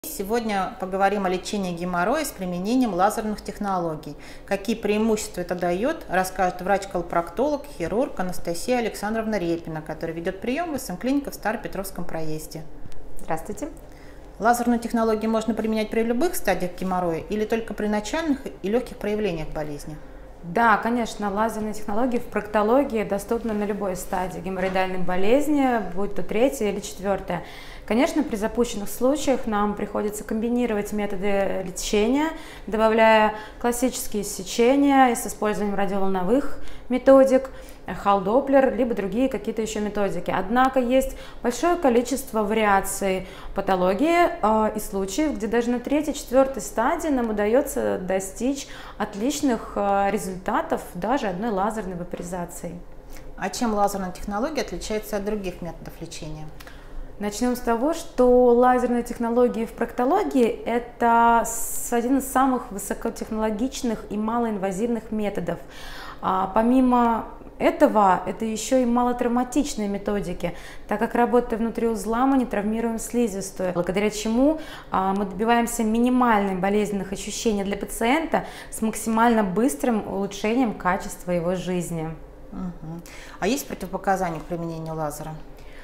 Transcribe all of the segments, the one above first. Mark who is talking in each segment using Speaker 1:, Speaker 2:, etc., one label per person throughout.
Speaker 1: Сегодня поговорим о лечении геморроя с применением лазерных технологий. Какие преимущества это дает, расскажет врач-колпроктолог, хирург Анастасия Александровна Репина, которая ведет прием в СМ-клинике в Старопетровском проезде.
Speaker 2: Здравствуйте.
Speaker 1: Лазерную технологию можно применять при любых стадиях геморроя или только при начальных и легких проявлениях болезни?
Speaker 2: Да, конечно, лазерные технологии в проктологии доступны на любой стадии геморроидальной болезни, будь то третья или четвертая. Конечно, при запущенных случаях нам приходится комбинировать методы лечения, добавляя классические сечения с использованием радиоволновых методик, Халл-Доплер, либо другие какие-то еще методики. Однако есть большое количество вариаций патологии и случаев, где даже на третьей-четвертой стадии нам удается достичь отличных результатов даже одной лазерной вапоризацией.
Speaker 1: А чем лазерная технология отличается от других методов лечения?
Speaker 2: Начнем с того, что лазерные технологии в проктологии – это один из самых высокотехнологичных и малоинвазивных методов. Помимо этого, это еще и малотравматичные методики, так как работая внутри узла, мы не травмируем слизистую, благодаря чему мы добиваемся минимальных болезненных ощущений для пациента с максимально быстрым улучшением качества его жизни.
Speaker 1: А есть противопоказания к применению лазера?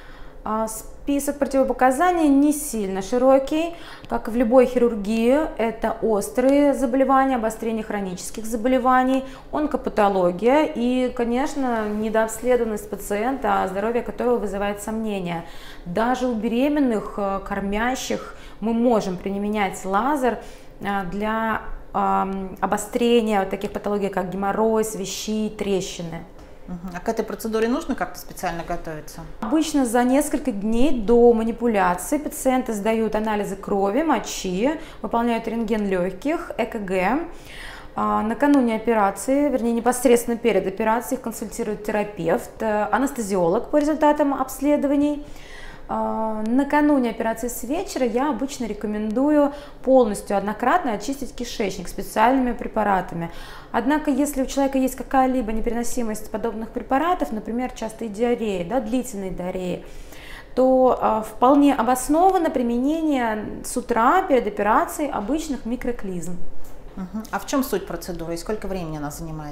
Speaker 2: Список противопоказаний не сильно широкий, как и в любой хирургии. Это острые заболевания, обострение хронических заболеваний, онкопатология и, конечно, недообследованность пациента, здоровье которого вызывает сомнения. Даже у беременных, кормящих мы можем применять лазер для обострения таких патологий, как геморрой, свищи, трещины.
Speaker 1: А к этой процедуре нужно как-то специально готовиться?
Speaker 2: Обычно за несколько дней до манипуляции пациенты сдают анализы крови, мочи, выполняют рентген легких, ЭКГ. Накануне операции, вернее непосредственно перед операцией, их консультирует терапевт, анестезиолог по результатам обследований. Накануне операции с вечера я обычно рекомендую полностью однократно очистить кишечник специальными препаратами. Однако, если у человека есть какая-либо непереносимость подобных препаратов, например, частые диареи, длительные диареи, то вполне обосновано применение с утра перед операцией обычных микроклизм.
Speaker 1: А в чем суть процедуры и сколько времени она занимает?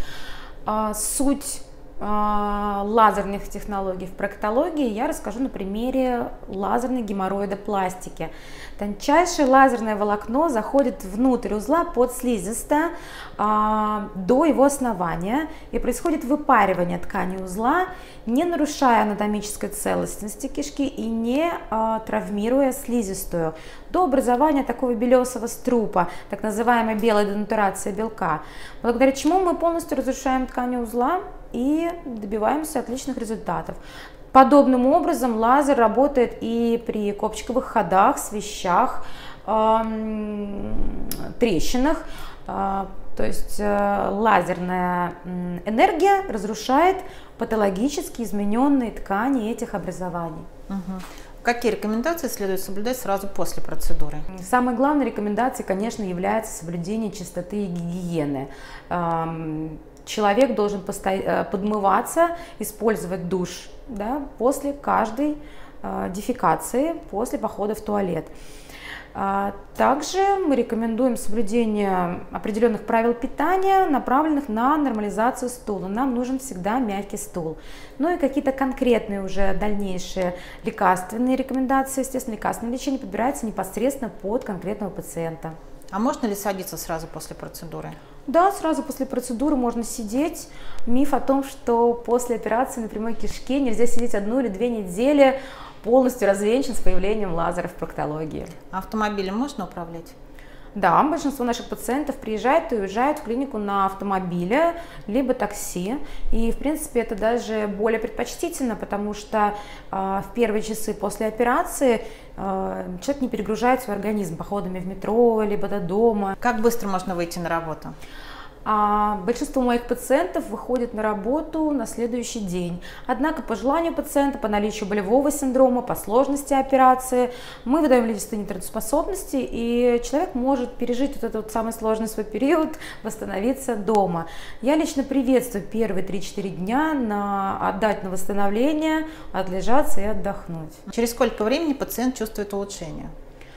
Speaker 2: Суть лазерных технологий в проктологии я расскажу на примере лазерной геморроидопластики. Тончайшее лазерное волокно заходит внутрь узла под слизисто до его основания, и происходит выпаривание ткани узла, не нарушая анатомической целостности кишки и не травмируя слизистую, до образования такого белесого струпа, так называемая белая денатурация белка, благодаря чему мы полностью разрушаем ткани узла и добиваемся отличных результатов. Подобным образом лазер работает и при копчиковых ходах, свищах, трещинах. То есть лазерная энергия разрушает патологически измененные ткани этих образований.
Speaker 1: Какие рекомендации следует соблюдать сразу после процедуры?
Speaker 2: Самой главной рекомендацией, конечно, является соблюдение чистоты и гигиены. Человек должен подмываться, использовать душ после каждой дефекации, после похода в туалет. Также мы рекомендуем соблюдение определенных правил питания, направленных на нормализацию стула. Нам нужен всегда мягкий стул. Ну и какие-то конкретные уже дальнейшие лекарственные рекомендации, естественно, лекарственное лечение подбирается непосредственно под конкретного пациента.
Speaker 1: А можно ли садиться сразу после процедуры?
Speaker 2: Да, сразу после процедуры можно сидеть. Миф о том, что после операции на прямой кишке нельзя сидеть 1 или 2 недели, полностью развенчан с появлением лазера в проктологии.
Speaker 1: Автомобилем можно управлять?
Speaker 2: Да, большинство наших пациентов приезжают и уезжают в клинику на автомобиле, либо такси. И, в принципе, это даже более предпочтительно, потому что в первые часы после операции человек не перегружает свой организм походами в метро, либо до дома.
Speaker 1: Как быстро можно выйти на работу?
Speaker 2: Большинство моих пациентов выходит на работу на следующий день. Однако по желанию пациента, по наличию болевого синдрома, по сложности операции, мы выдаем листы нетрудоспособности, и человек может пережить вот этот самый сложный свой период, восстановиться дома. Я лично приветствую первые 3-4 дня отдать на восстановление, отлежаться и отдохнуть.
Speaker 1: Через сколько времени пациент чувствует улучшение?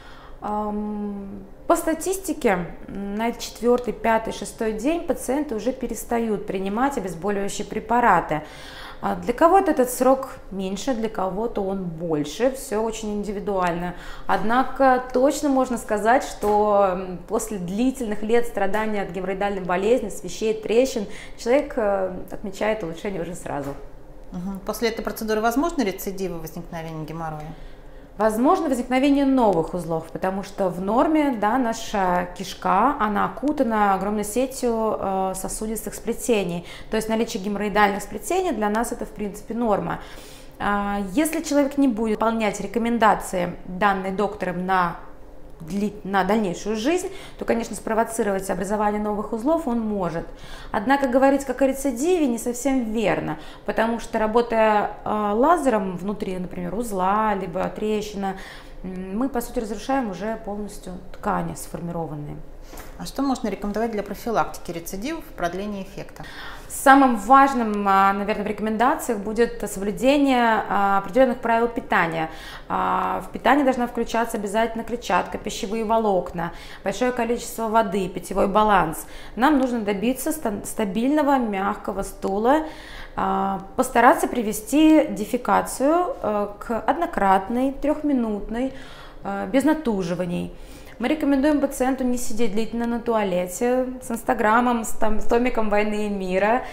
Speaker 2: По статистике, на 4-й, 5-й, 6-й день пациенты уже перестают принимать обезболивающие препараты. Для кого-то этот срок меньше, для кого-то он больше, все очень индивидуально. Однако точно можно сказать, что после длительных лет страдания от геморроидальной болезни, свищей, трещин, человек отмечает улучшение уже сразу.
Speaker 1: После этой процедуры возможны рецидивы возникновения геморроя?
Speaker 2: Возможно возникновение новых узлов, потому что в норме, да, наша кишка, она окутана огромной сетью сосудистых сплетений. То есть наличие геморроидальных сплетений для нас это в принципе норма. Если человек не будет выполнять рекомендации, данные доктором на дальнейшую жизнь, то, конечно, спровоцировать образование новых узлов он может. Однако говорить как о рецидиве не совсем верно, потому что, работая лазером внутри, например, узла, либо трещина, мы, по сути, разрушаем уже полностью ткани сформированные.
Speaker 1: А что можно рекомендовать для профилактики рецидивов и продления эффекта?
Speaker 2: Самым важным, наверное, в рекомендациях будет соблюдение определенных правил питания. В питании должна включаться обязательно клетчатка, пищевые волокна, большое количество воды, питьевой баланс. Нам нужно добиться стабильного мягкого стула, постараться привести дефекацию к однократной, 3-минутной, без натуживаний. Мы рекомендуем пациенту не сидеть длительно на туалете с инстаграмом, с томиком «Войны и мира».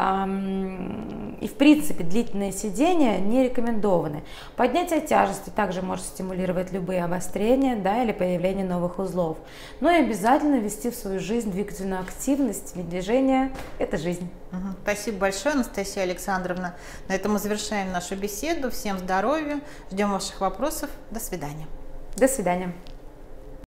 Speaker 2: И в принципе длительные сидения не рекомендованы. Поднятие тяжести также может стимулировать любые обострения, да, или появление новых узлов. Но и обязательно ввести в свою жизнь двигательную активность, ведь движение – это жизнь.
Speaker 1: Спасибо большое, Анастасия Александровна. На этом мы завершаем нашу беседу. Всем здоровья, ждем ваших вопросов. До свидания.
Speaker 2: До свидания.